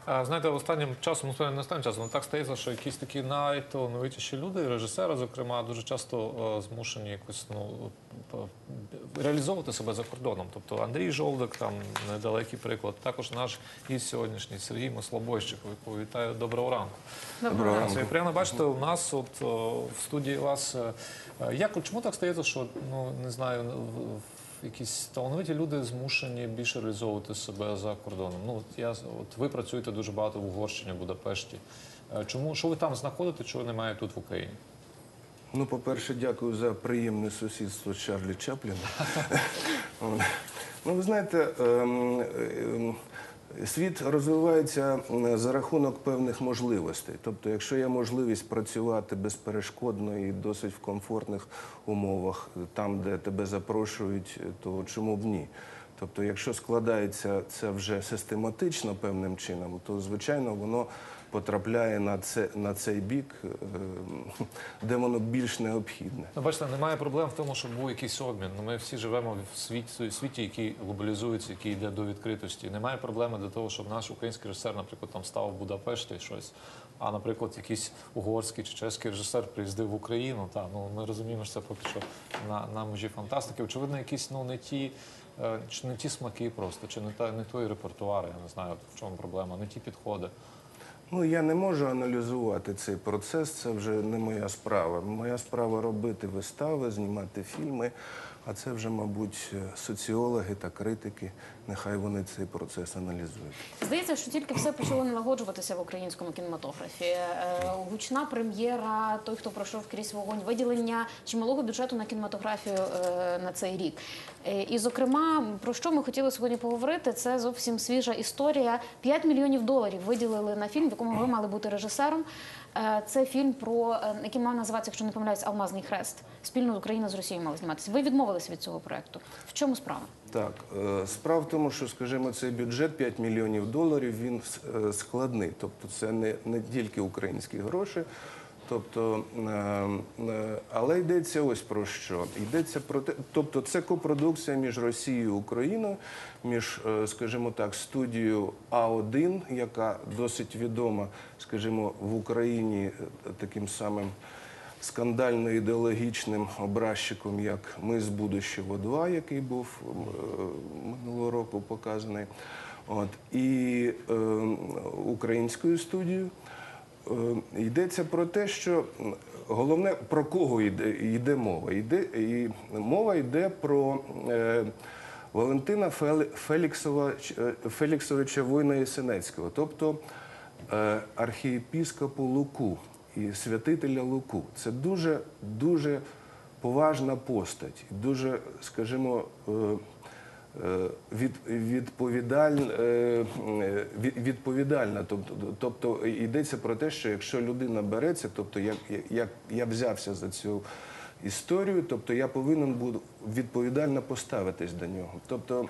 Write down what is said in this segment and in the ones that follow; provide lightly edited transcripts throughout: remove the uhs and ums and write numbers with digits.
Знаєте, останнім часом, ну, не останнім часом, але так стається, що якісь такі найталановитіші люди, режисери, зокрема, дуже часто змушені якось, реалізовувати себе за кордоном. Тобто Андрій Жолдик, там недалекий приклад, також наш гість сьогоднішній Сергій Маслобойщик. Вітаю, доброго ранку. Доброго ранку. Це приємно бачити у нас от в студії вас. Чому так стається, що, не знаю, якісь талановиті люди змушені більше реалізовувати себе за кордоном? Ви працюєте дуже багато в Угорщині, в Будапешті. Чому? Що ви там знаходите, чого немає тут в Україні? Ну, по-перше, дякую за приємне сусідство з Чарлі Чапліном. Ну, ви знаєте, світ розвивається за рахунок певних можливостей. Тобто, якщо є можливість працювати безперешкодно і досить в комфортних умовах, там, де тебе запрошують, то чому б ні? Тобто, якщо складається це вже систематично певним чином, то, звичайно, воно потрапляє на цей бік, де воно більш необхідне. Бачите, немає проблем в тому, щоб був якийсь обмін. Ми всі живемо в світі, який глобалізується, який йде до відкритості. Немає проблеми до того, щоб наш український режисер, наприклад, там став в Будапешті щось, а, наприклад, якийсь угорський чи чеський режисер приїздив в Україну. Ми розуміємо, що це поки що на межі фантастики. Очевидно, якісь не ті смаки просто, чи не той репертуар, я не знаю, в чому проблема, не ті підходи. Ну, я не можу аналізувати цей процес, це вже не моя справа. Моя справа робити вистави, знімати фільми, а це вже, мабуть, соціологи та критики, нехай вони цей процес аналізують. Здається, що тільки все почало налагоджуватися в українському кінематографі. Гучна прем'єра, той, хто пройшов крізь вогонь, виділення чималого бюджету на кінематографію на цей рік. І, зокрема, про що ми хотіли сьогодні поговорити, це зовсім свіжа історія. 5 мільйонів доларів виділили на фільм, в якому ви мали бути режисером. Це фільм, який мав називатися, якщо не помиляюсь, «Алмазний хрест». Спільно Україна з Росією мали зніматися. Ви відмовилися від цього проєкту. В чому справа? Так, справа в тому, що, скажімо, цей бюджет 5 мільйонів доларів, він складний. Тобто це не тільки українські гроші. Тобто, але йдеться ось про що. Йдеться про те, тобто це копродукція між Росією і Україною, між, скажімо так, студією А1, яка досить відома, скажімо, в Україні таким самим скандально-ідеологічним образчиком, як «Ми з будущого 2», який був минулого року показаний, і українською студією. Йдеться про те, що головне, про кого йде мова. Мова йде про Валентина Феліксовича Война-Ясенецького, тобто архієпіскопа Луку і святителя Луку. Це дуже поважна постать, дуже, скажімо, відповідальна. Тобто йдеться про те, що якщо людина береться, тобто я взявся за цю історію, тобто я повинен буду відповідально поставитись до нього. Тобто,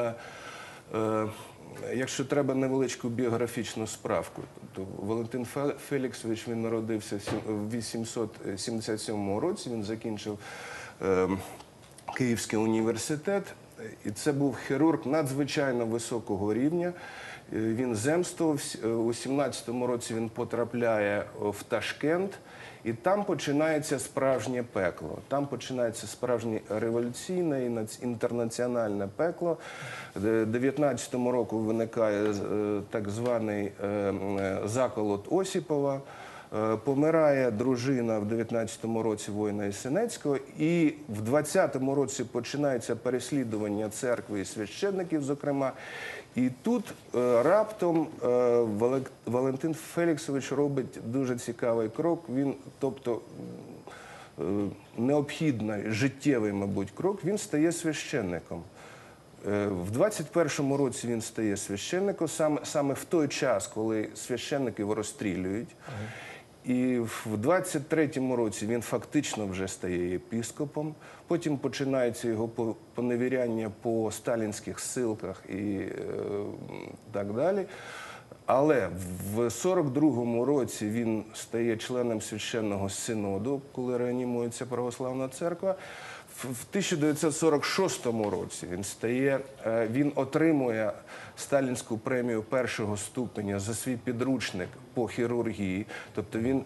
якщо треба невеличку біографічну справку, то Валентин Феліксович, він народився в 877 році, він закінчив Київський університет. І це був хірург надзвичайно високого рівня. Він земствував. У 17-му році він потрапляє в Ташкент. І там починається справжнє пекло. Там починається справжнє революційне і інтернаціональне пекло. У 19-му році виникає так званий заколот Осіпова. Помирає дружина в 19-му році Война-Ясенецького, і в 20-му році починається переслідування церкви і священників, зокрема. І тут раптом Валентин Феліксович робить дуже цікавий крок. Він, тобто, необхідний, життєвий, мабуть, крок, він стає священником. В 21-му році він стає священником, саме в той час, коли священників розстрілюють. І в 23-му році він фактично вже стає єпископом. Потім починається його поневіряння по сталінських ссилках і так далі. Але в 42-му році він стає членом Священного Синоду, коли реанімується Православна Церква. В 1946 році він отримує Сталінську премію першого ступеня за свій підручник по хірургії. Тобто він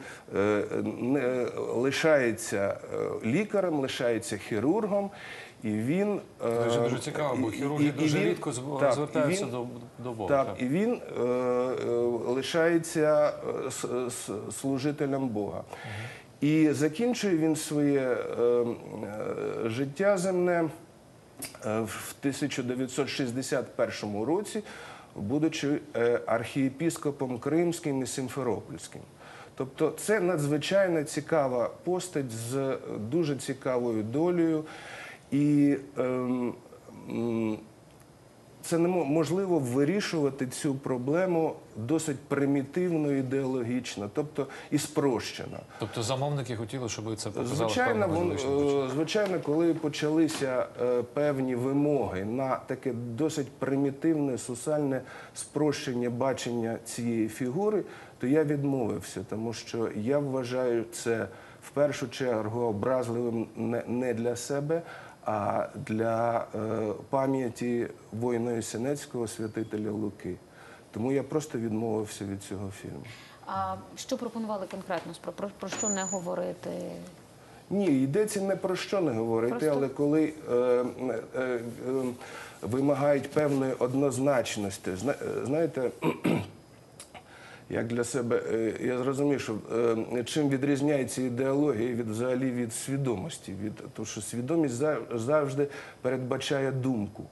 лишається лікарем, лишається хірургом. І він Це дуже цікаво, бо хірурги дуже рідко звертаються до Бога. Так, і він лишається служителем Бога. І закінчує він своє життя земне в 1961 році, будучи архієпіскопом Кримським і Сімферопольським. Тобто це надзвичайно цікава постать з дуже цікавою долею. І це неможливо вирішувати цю проблему досить примітивно, ідеологічно, тобто і спрощено. Тобто замовники хотіли, щоб це показало певному Звичайно, коли почалися певні вимоги на таке досить примітивне, сусальне спрощення бачення цієї фігури, то я відмовився, тому що я вважаю це в першу чергу образливим не для себе, а для пам'яті воїна Сенецького, святителя Луки. Тому я просто відмовився від цього фільму. А що пропонували конкретно? Про що не говорити? Ні, йдеться не про що не говорити, але коли вимагають певної однозначності. Знаєте, як для себе, я зрозумів, що чим відрізняється ідеологія взагалі від свідомості. Тому що свідомість завжди передбачає думку.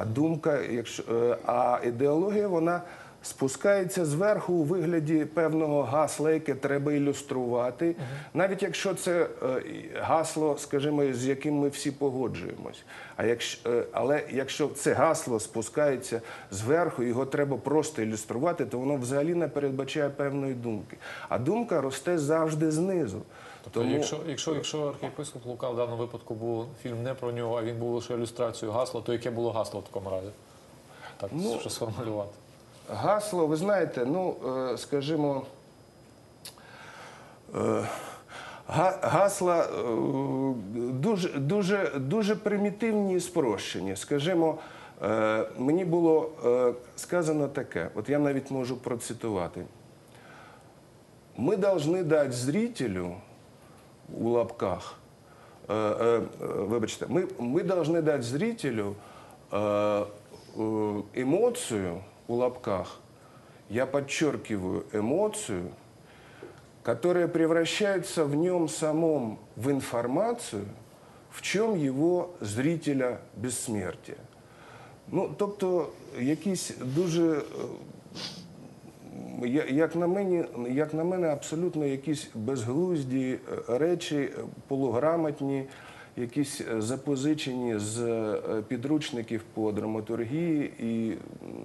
А ідеологія, вона спускається зверху у вигляді певного гасла, яке треба ілюструвати, навіть якщо це гасло, скажімо, з яким ми всі погоджуємось. Але якщо це гасло спускається зверху, його треба просто ілюструвати, то воно взагалі не передбачає певної думки. А думка росте завжди знизу. Тобто, якщо архієпископ Лука в даному випадку був фільм не про нього, а він був лише ілюстрацією гасла, то яке було гасло в такому разі? Так, що сформулювати? Гасло, ви знаєте, скажімо, гасла дуже примітивні і спрощені. Скажімо, мені було сказано таке, от я навіть можу процитувати. «Мы должны дать зрителю, у лапках, вибачте, мы должны дать зрителю эмоцию, у лапках, я подчеркиваю эмоцию, которая превращается в нем самом в информацию, в чем его зрителя бессмертие». Тобто, якісь дуже, як на мене, абсолютно якісь безглузді речі, полуграмотні, якісь запозичені з підручників по драматургії, і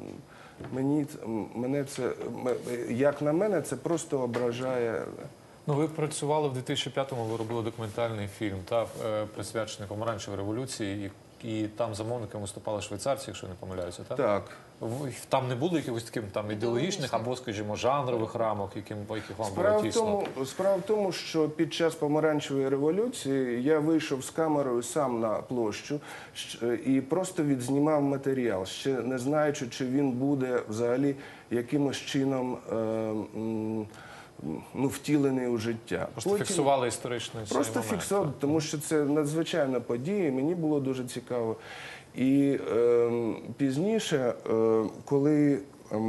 як на мене, це просто ображає. Ви працювали в 2005-му, ви робили документальний фільм, присвячений Помаранчевій революції, і там замовниками виступали швейцарці, якщо не помиляюся, так? Так. Там не було якихось таких ідеологічних або, скажімо, жанрових рамок, по яких вам було тісно? Справа в тому, що під час Помаранчевої революції я вийшов з камерою сам на площу і просто відзнімав матеріал, ще не знаючи, чи він буде взагалі якимось чином втілений у життя. Просто фіксували історичний цей момент. Просто фіксували, тому що це надзвичайна подія, і мені було дуже цікаво. І пізніше, коли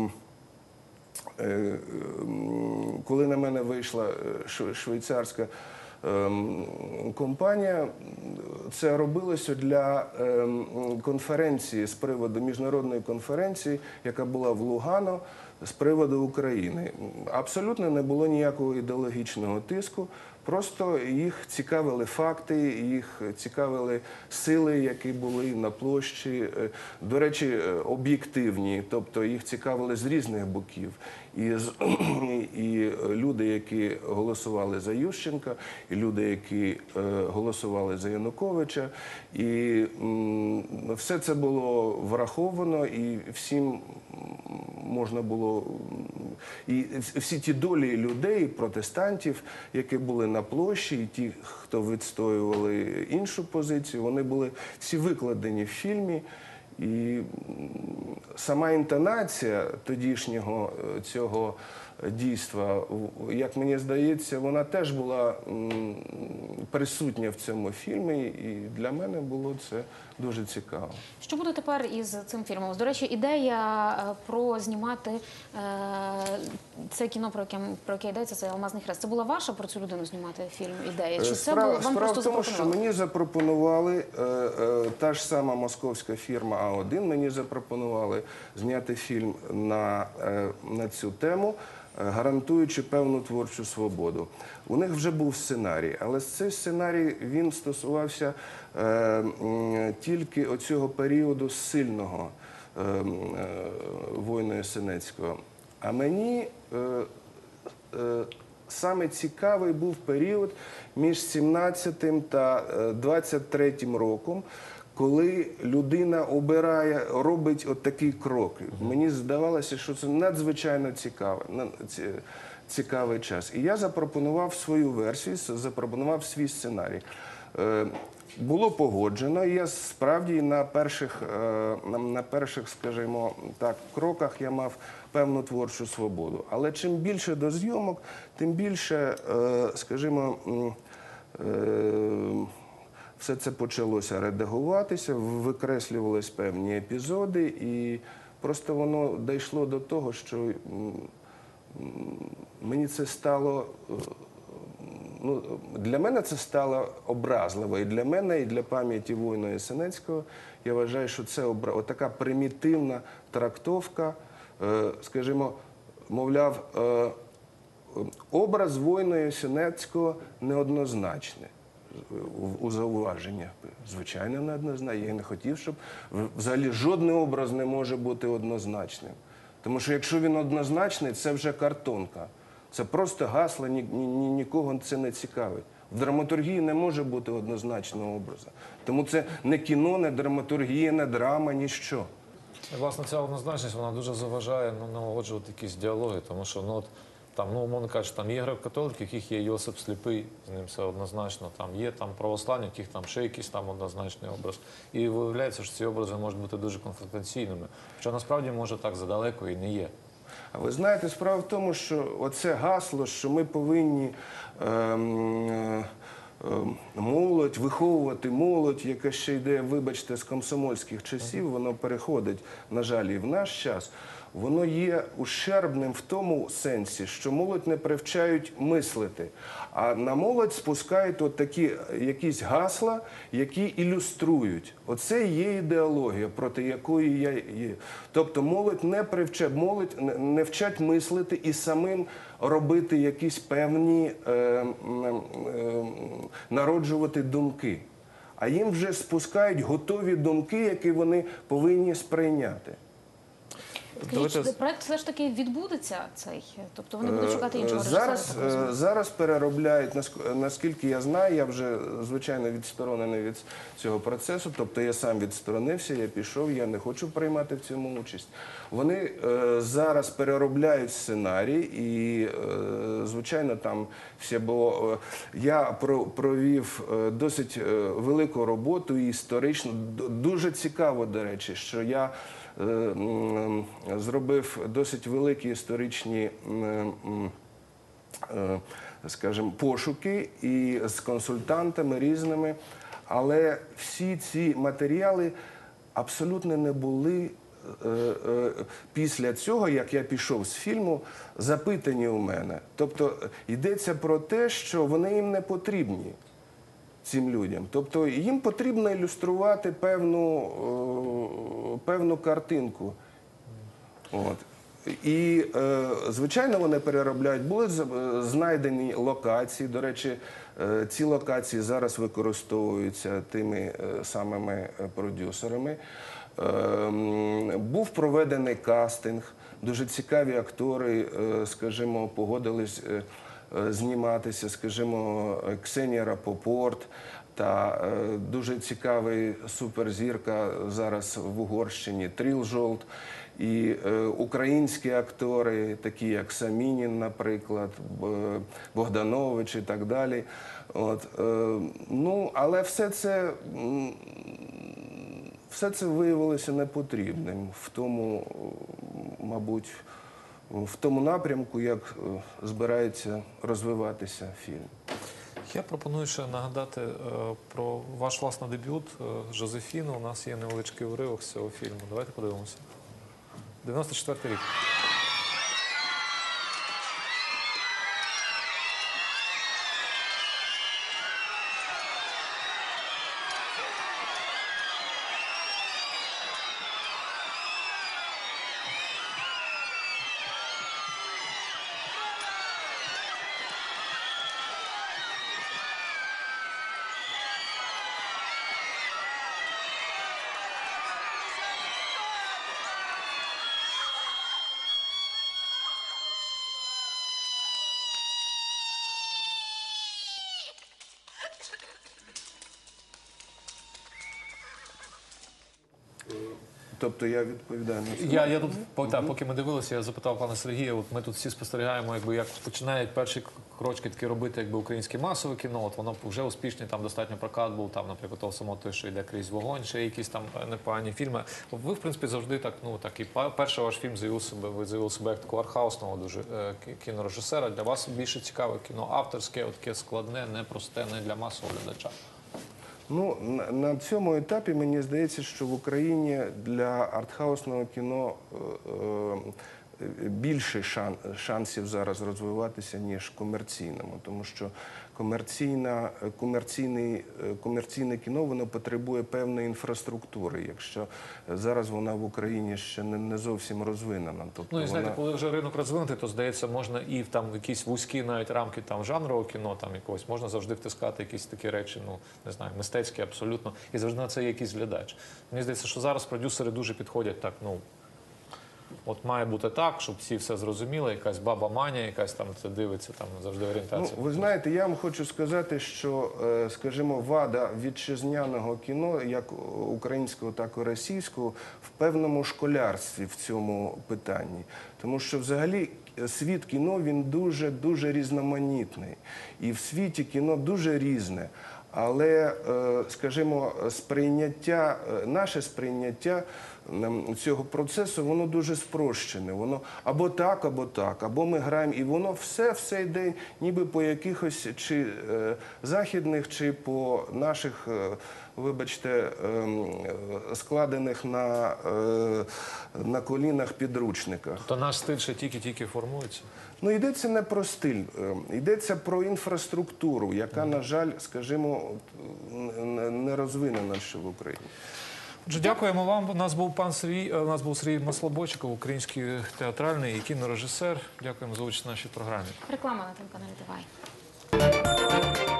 на мене вийшла швейцарська компанія, це робилося для конференції з приводу міжнародної конференції, яка була в Лугано, з приводу України. Абсолютно не було ніякого ідеологічного тиску, просто їх цікавили факти, їх цікавили сили, які були на площі, до речі, об'єктивні, тобто їх цікавили з різних боків. І люди, які голосували за Ющенка, і люди, які голосували за Януковича, і все це було враховано, і всім можна було І всі ті долі людей, протестантів, які були на площі, і ті, хто відстоювали іншу позицію, вони були всі викладені в фільмі. І сама інтонація тодішнього цього дійства, як мені здається, вона теж була присутня в цьому фільмі, і для мене було це дуже цікаво. Що буде тепер із цим фільмом? До речі, ідея про знімати це кіно, про яке йдеться, це «Алмазний хрест». Це була ваша про цю людину знімати фільм ідея? Чи це було, вам Справа просто в тому, що запропонували? мені запропонували, та ж сама московська фірма А1, мені запропонували зняти фільм на цю тему, гарантуючи певну творчу свободу. У них вже був сценарій, але цей сценарій, він стосувався тільки оцього періоду сильного воїна Ясенецького. А мені саме цікавий був період між 17-м та 23-м роком, коли людина обирає, робить от такий крок. Мені здавалося, що це надзвичайно цікавий час. І я запропонував свою версію, запропонував свій сценарій. Було погоджено, і я справді на перших, скажімо так, кроках я мав певну творчу свободу. Але чим більше до зйомок, тим більше, скажімо, все це почалося редагуватися, викреслювались певні епізоди, і просто воно дійшло до того, що мені це стало, ну, для мене це стало образливо. І для мене, і для пам'яті воїна Ясенецького, я вважаю, що це така примітивна трактовка, скажімо, мовляв, образ воїна Ясенецького неоднозначний. У зауваження. Звичайно, неоднозначно. Я не хотів, щоб взагалі жодний образ не може бути однозначним. Тому що якщо він однозначний, це вже картонка. Це просто гасло, нікого це не цікавить. В драматургії не може бути однозначного образу. Тому це не кіно, не драматургія, не драма, ніщо. І, власне, ця однозначність, вона дуже заважає налагоджувати якісь діалоги, тому що, ну, от, там, ну, умовно кажучи, там є греко-католики, в яких є Йосип Сліпий, з ним все однозначно, там є там православні, в яких там ще якийсь там однозначний образ. І виявляється, що ці образи можуть бути дуже конфронтаційними, що насправді може так задалеко і не є. А ви знаєте, справа в тому, що оце гасло, що ми повинні молодь, виховувати молодь, яка ще йде, вибачте, з комсомольських часів, воно переходить, на жаль, і в наш час, воно є ущербним в тому сенсі, що молодь не привчають мислити, а на молодь спускають от такі якісь гасла, які ілюструють. Оце є ідеологія, проти якої я є. Тобто молодь не вчать мислити і самим робити якісь певні, народжувати думки. А їм вже спускають готові думки, які вони повинні сприйняти. Скажіть, чи проект все ж таки відбудеться цей? Тобто вони будуть шукати іншого режисера? Зараз переробляють, наскільки я знаю, я вже, звичайно, відсторонений від цього процесу, тобто я сам відсторонився, я пішов, я не хочу приймати в цьому участь. Вони зараз переробляють сценарій і, звичайно, там все було... Я провів досить велику роботу і історично, дуже цікаво, до речі, що я зробив досить великі історичні, скажімо, пошуки і з консультантами різними, але всі ці матеріали абсолютно не були після цього, як я пішов з фільму, запитані у мене. Тобто йдеться про те, що вони їм не потрібні, цим людям. Тобто їм потрібно ілюструвати певну картинку. От. І, звичайно, вони переробляють. Були знайдені локації. До речі, ці локації зараз використовуються тими самими продюсерами. Був проведений кастинг. Дуже цікаві актори, скажімо, погодились зніматися, скажімо, Ксенія Рапопорт, та дуже цікавий суперзірка зараз в Угорщині Трілжолт. І українські актори, такі як Самінін, наприклад, Богданович і так далі. От, ну, але все це виявилося непотрібним в тому, мабуть, в тому напрямку, як збирається розвиватися фільм. Я пропоную ще нагадати про ваш власний дебют «Жозефіну». У нас є невеличкий уривок з цього фільму. Давайте подивимося. 94-й рік. Тобто я відповідаю на це. Я тут, поки ми дивилися, я запитав пана Сергія, от ми тут всі спостерігаємо, якби, як починають перші крочки такі робити, якби українське масове кіно, от воно вже успішний, там достатньо прокат був, там, наприклад, того самого той, що йде крізь вогонь, ще якісь там непогані фільми. Ви, в принципі, завжди так, ну, так, і перший ваш фільм ви заявили себе як такого архаусного дуже кінорежисера. Для вас більше цікаве кіно авторське, таке складне, непросте, не для масового глядача. Ну, на цьому етапі мені здається, що в Україні для артхаусного кіно більше шансів зараз розвиватися, ніж комерційному. Тому що комерційне кіно, воно потребує певної інфраструктури, якщо зараз вона в Україні ще не зовсім розвинена. Тобто Ну і знаєте, коли вже ринок розвинутий, то здається, можна і в там якісь вузькі навіть рамки там жанрового кіно, там якогось, можна завжди втискати якісь такі речі, ну не знаю, мистецькі абсолютно, і завжди на це є якийсь глядач. Мені здається, що зараз продюсери дуже підходять так, ну. От має бути так, щоб всі все зрозуміли, якась баба Маня, якась там це дивиться, там завжди орієнтація. Ну, ви знаєте, я вам хочу сказати, що, скажімо, вада вітчизняного кіно, як українського, так і російського, в певному школярстві в цьому питанні. Тому що взагалі світ кіно, він дуже різноманітний. І в світі кіно дуже різне. Але, скажімо, наше сприйняття цього процесу, воно дуже спрощене. Воно або так, або ми граємо. І воно все йде ніби по якихось чи західних, чи по наших, вибачте, складених на колінах підручниках. То наш стиль ще тільки формується? Ну, йдеться не про стиль, йдеться про інфраструктуру, яка, на жаль, скажімо, не розвинена ще в Україні. Отже, дякуємо вам. У нас був Сергій Маслобойчиков, український театральний і кінорежисер. Дякуємо за участь в нашій програмі. Реклама на телеканалі «Давай».